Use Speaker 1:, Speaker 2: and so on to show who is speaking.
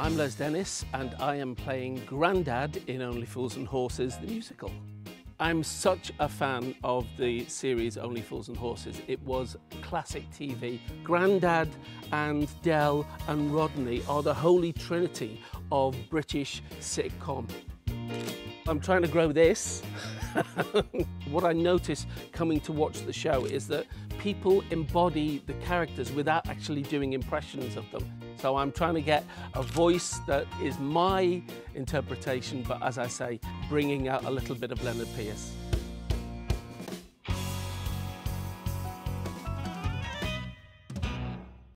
Speaker 1: I'm Les Dennis and I am playing Grandad in Only Fools and Horses, the musical. I'm such a fan of the series Only Fools and Horses. It was classic TV. Grandad and Del and Rodney are the holy trinity of British sitcom. I'm trying to grow this. What I notice coming to watch the show is that people embody the characters without actually doing impressions of them. So I'm trying to get a voice that is my interpretation, but as I say, bringing out a little bit of Leonard Pierce.